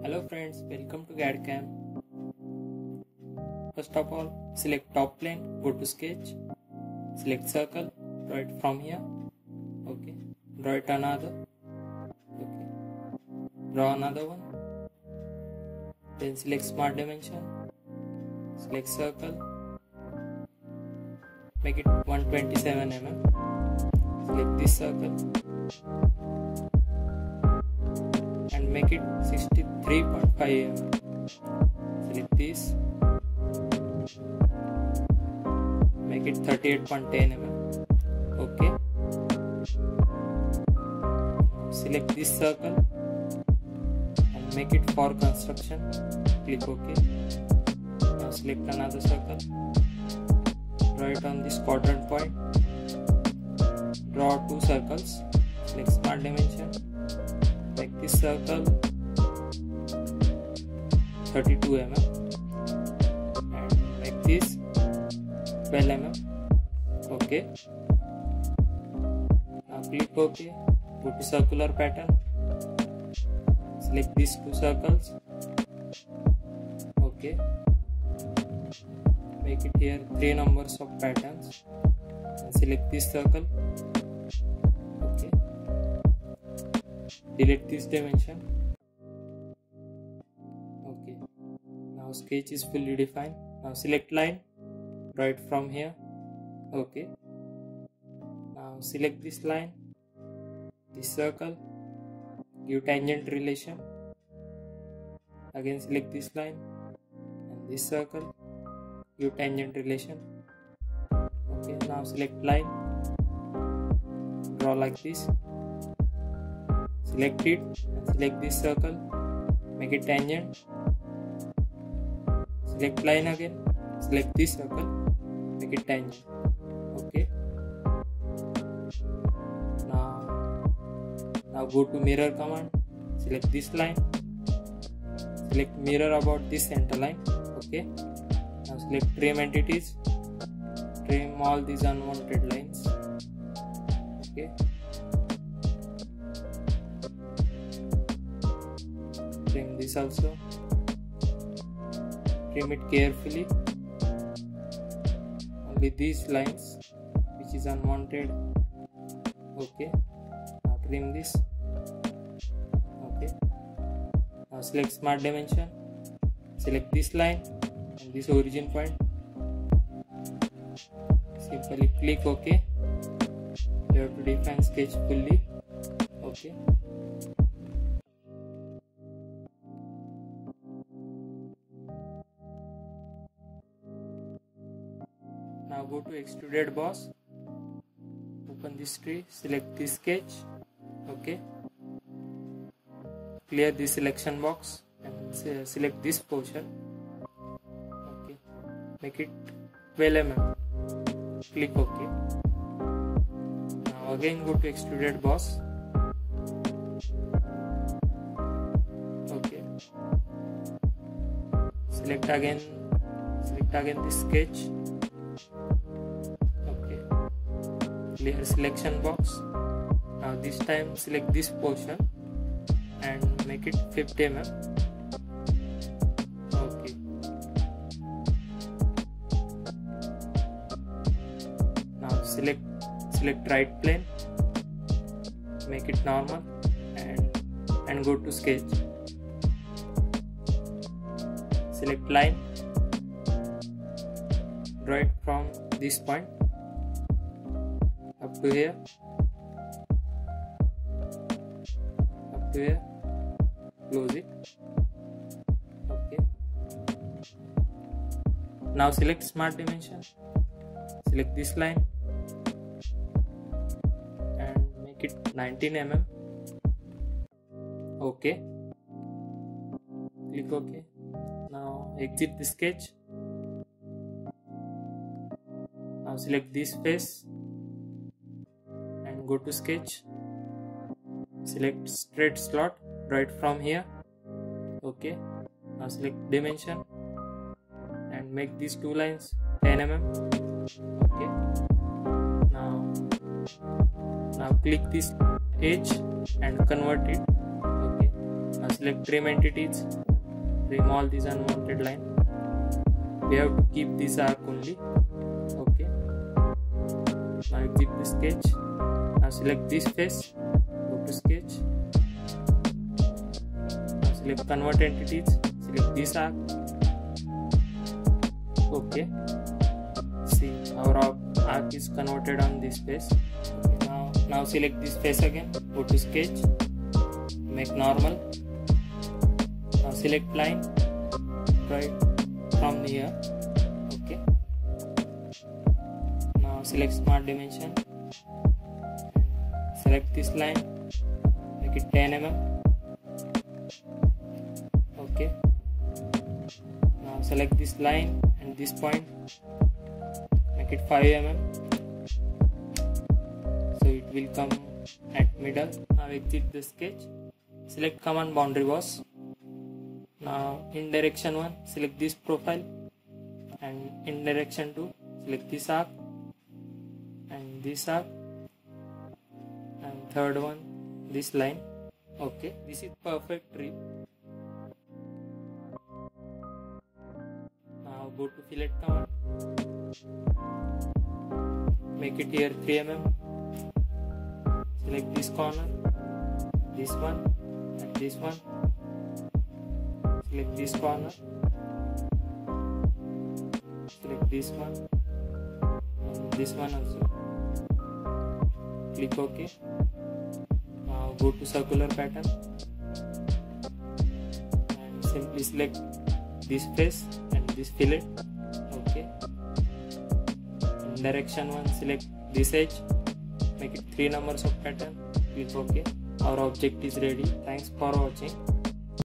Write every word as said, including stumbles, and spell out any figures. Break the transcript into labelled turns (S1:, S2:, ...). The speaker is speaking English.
S1: Hello friends, welcome to GADCAM. First of all, select top plane, go to sketch, select circle, draw it from here. Okay, draw it another. Okay, draw another one. Then select smart dimension, select circle, make it one hundred twenty-seven millimeters. Select this circle and make it sixty-three point five millimeters. Select this, make it thirty-eight point one zero millimeters. Okay. Select this circle and make it for construction. Click OK. Now select another circle. Draw it on this quadrant point. Draw two circles. Select smart dimension. Make this circle thirty-two millimeters and make this twelve millimeters. Okay. Now click OK. Go to circular pattern. Select these two circles. Okay. Make it here three numbers of patterns. And select this circle. Okay. Delete this dimension. Okay. Now sketch is fully defined. Now select line. Draw it from here. Okay. Now select this line, this circle, give tangent relation. Again select this line and this circle, give tangent relation. Okay. Now select line, draw like this. Select it and select this circle, make it tangent. Select line again, select this circle, make it tangent. Okay. Now, now go to mirror command, select this line, select mirror about this center line. Okay. Now select trim entities, trim all these unwanted lines. Okay. Trim this also. Trim it carefully. Only these lines which is unwanted. Okay. Now trim this. Okay. Now select smart dimension. Select this line and this origin point. Simply click OK. You have to define sketch fully. Okay. Now go to extruded boss. Open this tree. Select this sketch. Okay. Clear this selection box and select this portion. Okay. Make it twelve millimeters. Click OK. Now again go to extruded boss. Okay. Select again. Select again this sketch. Okay. Clear selection box. Now this time select this portion and make it fifty millimeters. Okay. Now select select right plane, make it normal and and go to sketch. Select line, draw it from this point up to here, up to here, close it. Okay. Now select smart dimension, select this line and make it nineteen millimeters. Okay. Click OK. Now exit the sketch. Now select this face and go to sketch. Select straight slot, draw it from here. Okay. Now select dimension and make these two lines ten millimeters. Okay. Now, now click this edge and convert it. Okay. Now select trim entities, trim all these unwanted line. We have to keep this arc only. Okay. Now exit the sketch. Now select this face, go to sketch. Now select convert entities, select this arc. Okay. See, our arc is converted on this face. Okay. Now, now select this face again, go to sketch, make normal. Now select line right from here. Okay. Now select smart dimension, select this line, make it ten millimeters. Okay. Now select this line and this point, make it five millimeters. So it will come at middle. Now exit the sketch, select command boundary boss. Now in direction one, select this profile, and in direction two, select this arc and this arc, and third one this line. Okay, this is perfect trip. Now go to fillet command, make it here three millimeters. Select this corner, this one and this one. Select this corner, select this one and this one also. Click OK. Now go to circular pattern and simply select this face and this fillet. Okay. In direction one, select this edge, make it three numbers of pattern. Click OK. Our object is ready. Thanks for watching.